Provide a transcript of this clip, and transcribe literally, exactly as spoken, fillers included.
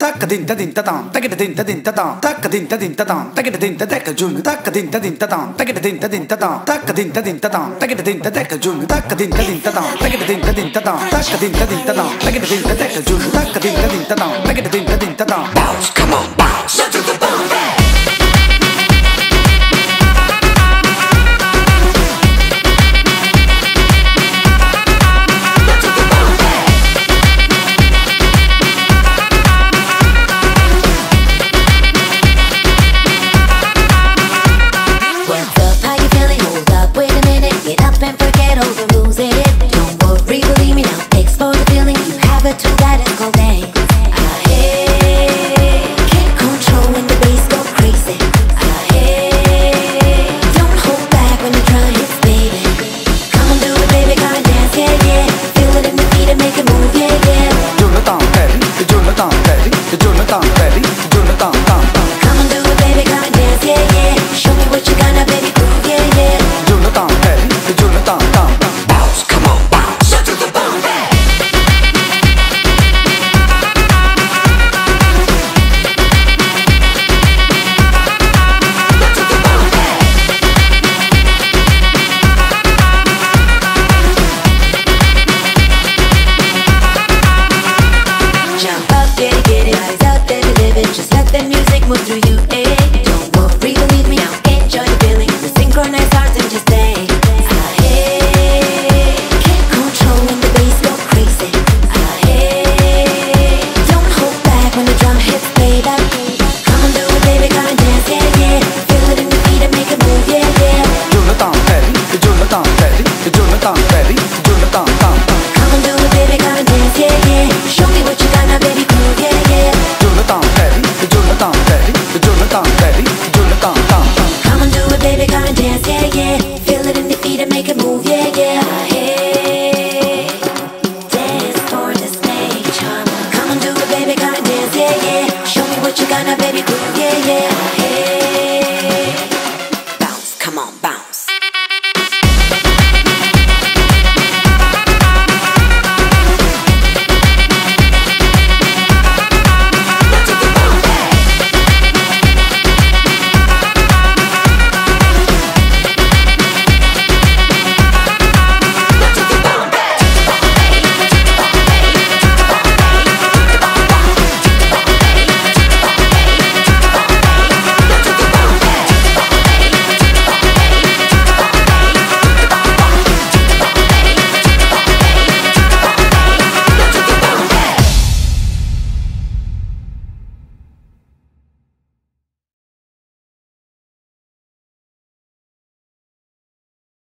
tak din ta din ta tam tak din ta din ta tam tak din ta din ta tam tak din ta tak jun tak din ta din ta tam tak din ta din ta tam tak din ta din ta tam tak din ta tak jun tak din ta din ta tam tak din ta din ta tam tak din ta din ta tam tak din ta tak jun tak din ta din ta tam tak din ta din ta tam bounce come on bounce to the Bombay. Just let the music move through you, eh? Don't worry, believe me, now enjoy the feeling. We synchronize hearts and just dance. Ah, hey, can't control when the bass go crazy. Ah, hey, don't hold back when the drum hits play back. Come on, do it, baby, come and dance, yeah, yeah. Feel it in your feet and make it move, yeah, yeah. Jonathan Perry, Jonathan Perry, Jonathan Perry, Jonathan Perry. Come on, do it, baby, come and dance, yeah, yeah. Show me what you got now, baby, groove, yeah, yeah. Jonathan Perry, Jonathan Perry, Jonathan Perry, Jonathan Perry. Come on, do it, baby, come and dance, yeah, yeah. Feel it in your feet and make it move, yeah, yeah.